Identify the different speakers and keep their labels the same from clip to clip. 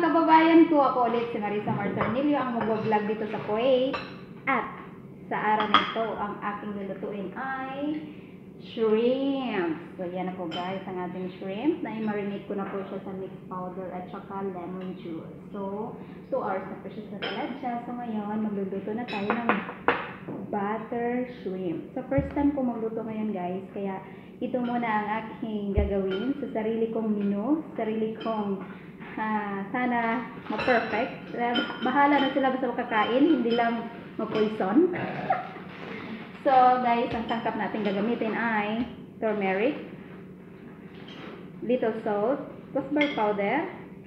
Speaker 1: kababayan ko, ako ulit si Marisa Martornillo, ang mag-vlog dito sa Kuwait. At sa araw na ito, ang aking lulutuin ay shrimp. So yan na po guys, ang ating shrimp. Na-marinate ko na po siya sa mixed powder at saka lemon juice. So 2 hours na po siya sa taladya. So ngayon, magluluto na tayo ng butter shrimp. So first time ko magluto ngayon guys, kaya ito muna ang aking gagawin sa sarili kong menu, sarili kong sana ma-perfect. Bahala na sila basta makakain, hindi lang ma-poison. So guys, ang sangkap natin gagamitin ay turmeric, little salt, custardy powder,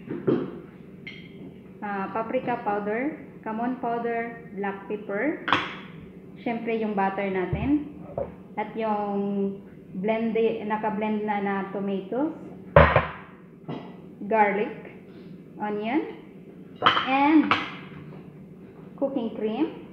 Speaker 1: paprika powder, cumin powder, black pepper, syempre yung butter natin, at yung naka-blend na tomatoes, garlic, onion, and cooking cream,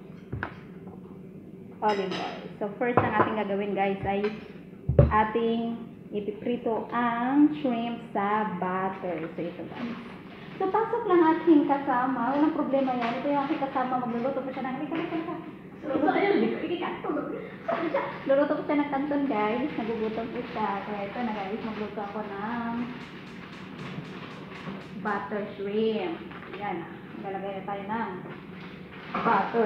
Speaker 1: olive oil. So first ang ating gagawin guys ay ating ipiprito ang shrimp sa butter. So ito guys. So pasok lang ating kasama. Walang problema yan. Ito yung aking kasama. Magluluto pa siya ng luluto po siya ng kanton guys. Nagugutom po siya. Kaya ito na guys. Magluto ako ng butter shrimp. Yan. Magalagay na tayo ng butter.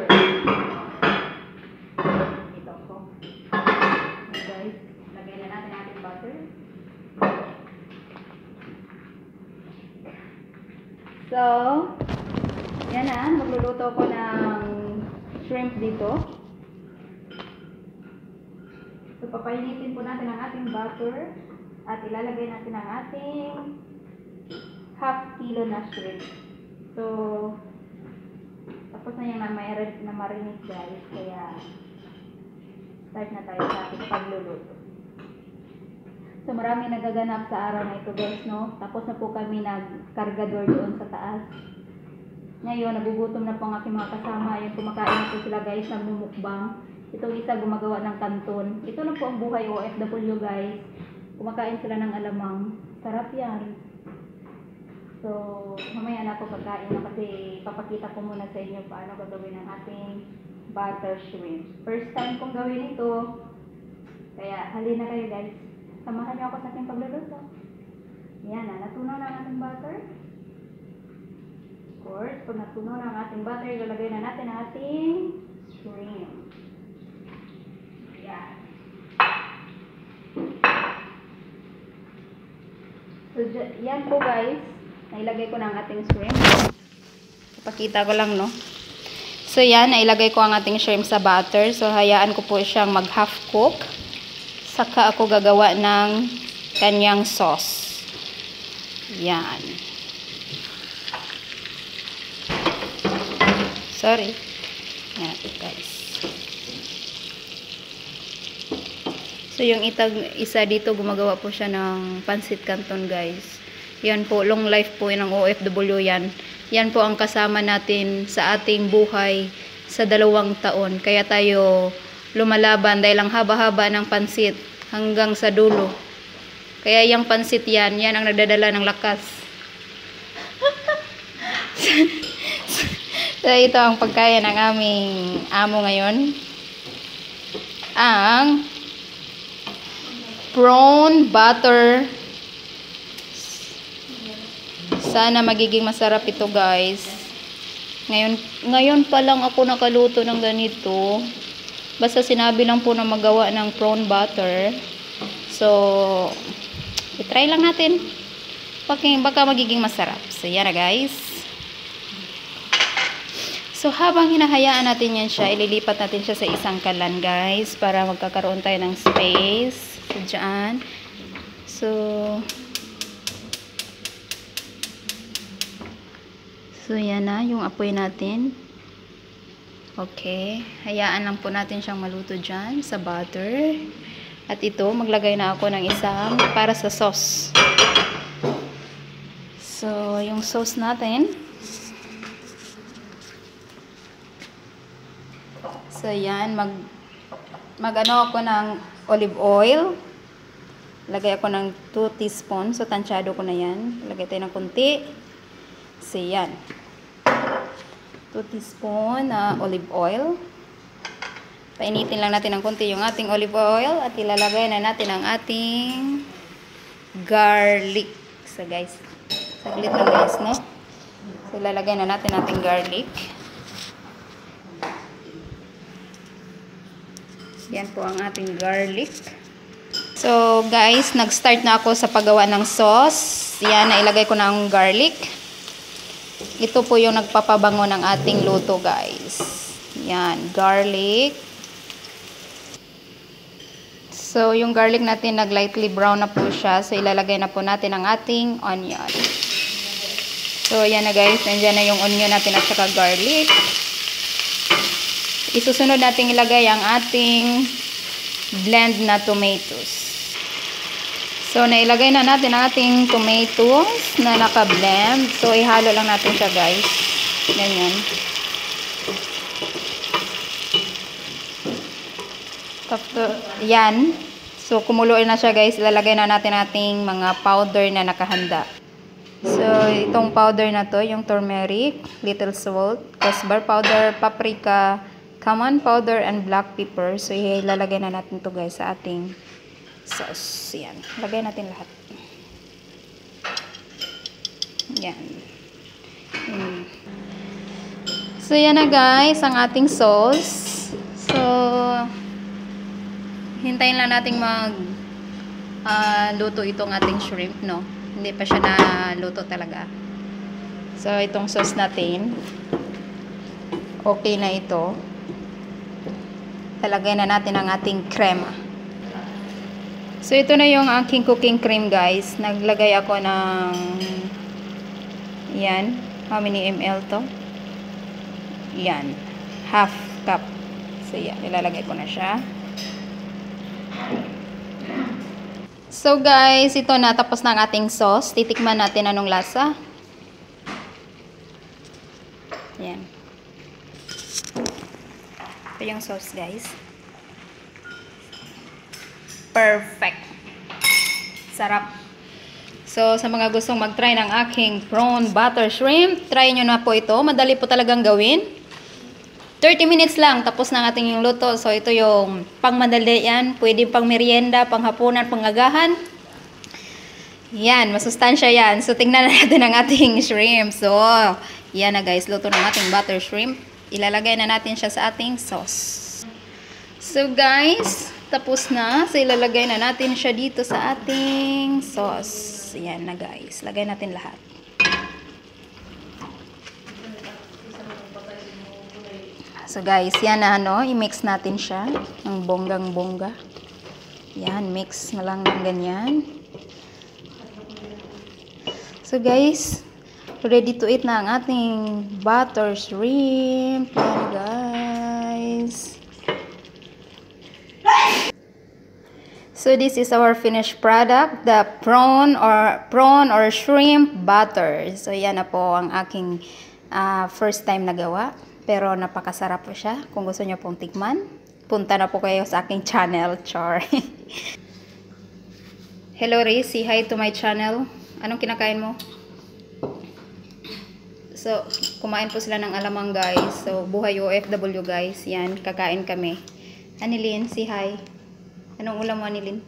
Speaker 1: Ito po. Guys, lagay na natin ating butter. So, yan na. Magluluto ko ng shrimp dito. So, papainitin po natin ang ating butter at ilalagay natin ang ating half kilo na shrimp. So, tapos na yung na-marinate guys, kaya start na tayo sa ating pagluluto. So, marami nagaganap sa araw na ito guys, no? Tapos na po kami nag-kargador doon sa taas. Ngayon, nagugutom na po ang aking mga kasama. Yung kumakain na po sila guys, nagmumukbang. Itong isa gumagawa ng kanton. Ito na po ang buhay OFW guys. Kumakain sila ng alamang. Sarap yan. So, mamaya na ako pagkain na kasi papakita ko muna sa inyo paano gagawin ang ating butter shrimp. First time kong gawin ito. Kaya, halina kayo guys. Samahan niyo ako sa ating pagluluto. Yan na, natunaw na ang ating butter. Of course, pag natunaw na ang ating butter, ilalagay na natin ang ating shrimp. Yan. So, yan po guys. Nailagay ko na ang ating shrimp. Ipakita ko lang, no? So, yan. Nailagay ko ang ating shrimp sa butter. So, hayaan ko po siyang mag-half cook. Saka ako gagawa ng kanyang sauce. Yan. Sorry. Yan, guys. So, yung isa dito, gumagawa po siya ng pancit canton, guys. Yan po, long life po ng OFW yan. Yan po ang kasama natin sa ating buhay sa 2 taon. Kaya tayo lumalaban dahil ang haba-haba ng pansit hanggang sa dulo. Kaya yung pansit yan ang nagdadala ng lakas. So ito ang pagkain ng aming amo ngayon. Ang prawn butter. Sana magiging masarap ito guys. Ngayon pa lang ako nakaluto ng ganito. Basta sinabi lang po na magawa ng prawn butter. So, i-try lang natin. Baka magiging masarap. So, yan na guys. So, habang hinahayaan natin yan siya, ililipat natin siya sa isang kalan guys. Para magkakaroon tayo ng space. So, dyan. So, yan na yung apoy natin. Okay. Hayaan lang po natin siyang maluto dyan sa butter. At ito, maglagay na ako ng isang para sa sauce. So, yung sauce natin. So, yan. Mag-ano ako ng olive oil. Lagay ako ng 2 teaspoons. So, tansyado ko na yan. Lagay tayo ng kunti. So, yan. 2 teaspoon na olive oil. Painitin lang natin ng konti yung ating olive oil at ilalagay na natin ang ating garlic. So, guys, saglit lang guys, no? So, ilalagay na natin ating garlic. Yan po ang ating garlic. So, guys, nag-start na ako sa paggawa ng sauce. Yan, nailagay ko na ang garlic. Ito po yung nagpapabango ng ating luto, guys. Yan, garlic. So, yung garlic natin nag-lightly brown na po siya. So, ilalagay na po natin ang ating onion. So, yan na guys. Nandiyan na yung onion natin at saka garlic. Isusunod natin ilagay ang ating blend na tomatoes. So, nailagay na natin ang ating tomatoes na naka-blend. So, ihalo lang natin siya, guys. Ganyan. Yan. So, kumulo na siya, guys. Ilalagay na natin ating mga powder na nakahanda. So, itong powder na to, yung turmeric, little salt, cosbar powder, paprika, cumin powder, and black pepper. So, ilalagay na natin to, guys, sa ating sauce. Yan. Lagay natin lahat. Yan. So, yan na guys, ang ating sauce. So, hintayin lang natin luto itong ating shrimp, no? Hindi pa siya na luto talaga. So, itong sauce natin, okay na ito. Talagay na natin ang ating crema. So, ito na yung aking cooking cream, guys. Naglagay ako ng yan. How many ml to? Yan. Half cup. So, yan. Ilalagay ko na siya. So, guys, ito na. Tapos na ang ating sauce. Titikman natin anong lasa. Yan. Ito yung sauce, guys. Perfect. Sarap. So, sa mga gustong mag-try ng aking prawn butter shrimp, try nyo na po ito. Madali po talagang gawin. 30 minutes lang, tapos na ang ating yung luto. So, ito yung pang-madali yan. Pwede pang merienda, pang-hapunan, pang-agahan. Yan, masustansya yan. So, tingnan na natin ang ating shrimp. So, yan na guys, luto ng ating butter shrimp. Ilalagay na natin siya sa ating sauce. So, guys, tapos na. So, ilalagay na natin siya dito sa ating sauce. Ayan na guys. Lagay natin lahat. So, guys, yan na i-mix natin siya. Ang bonggang-bongga. Yan, mix na lang ng ganyan. So, guys, ready to eat na ang ating butter shrimp. Yan, guys. So, this is our finished product, the prawn or shrimp butter. So, yan na po ang aking first time na gawa. Pero napakasarap po siya. Kung gusto niyo pong tikman, punta na po kayo sa aking channel, Char. Hello, Ray. Say hi to my channel. Anong kinakain mo? So, kumain po sila ng alamang, guys. So, buhay OFW, guys. Yan, kakain kami. Anilin, say hi. Anong ulam mo, Anilin?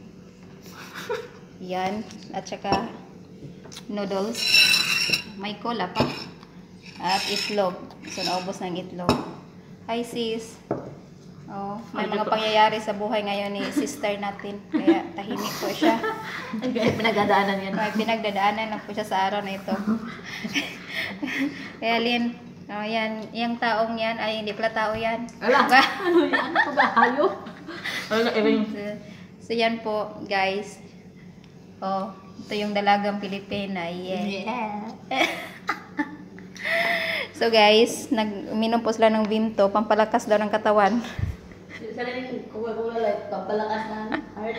Speaker 1: Yan. At saka, noodles. May cola pa. At itlog. So, naubos ng itlog. Hi, sis. Oh, may mga pangyayari sa buhay ngayon ni sister natin. Kaya tahimik po siya.
Speaker 2: Kaya pinagdadaanan yan.
Speaker 1: May pinagdadaanan lang po siya sa araw na ito. Kaya, Lin, oh, yan. Yung taong yan, ay hindi pala tao yan.
Speaker 2: Ala, ano yan? Ano ba? Hayop?
Speaker 1: So, yan po, guys. Oh, ito yung dalagang Pilipina. Yeah. So, guys, nag-uminom po sila ng Vimto, pampalakas daw ng katawan.
Speaker 2: Sila yung Coca-Cola Light, pampalakas ng heart.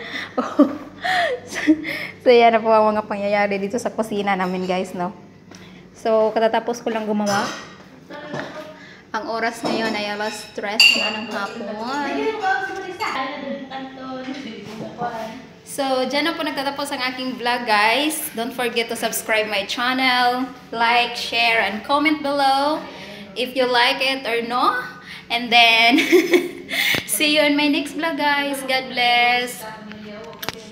Speaker 1: So, yan na po ang mga pangyayari dito sa kusina namin, guys, no? So, katatapos ko lang gumawa. Ang oras ngayon ay alas 3 na ng hapon. So, dyan na po nagtatapos ang aking vlog, guys. Don't forget to subscribe my channel, like, share, and comment below if you like it or no. And then, see you in my next vlog, guys. God bless.